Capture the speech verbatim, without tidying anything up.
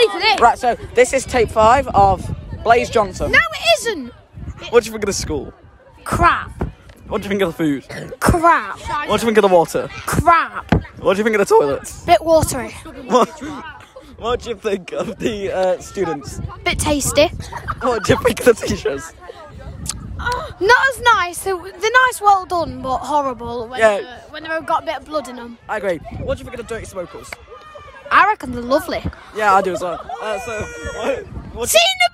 ready for this. Right, so this is tape five of Blaze Johnson. No, it isn't. What do you think of the school? Crap. What do you think of the food? Crap. What do you think of the water? Crap. What do you think of the toilets? Bit watery. What, what do you think of the uh, students? Bit tasty. What do you think of the teachers? Not as nice. They're, they're nice, well done, but horrible when, Yeah. uh, when they've got a bit of blood in them. I agree. What do you think of the dirty smokers? I reckon they're lovely. Yeah, I do as well. Uh, so, what, what See,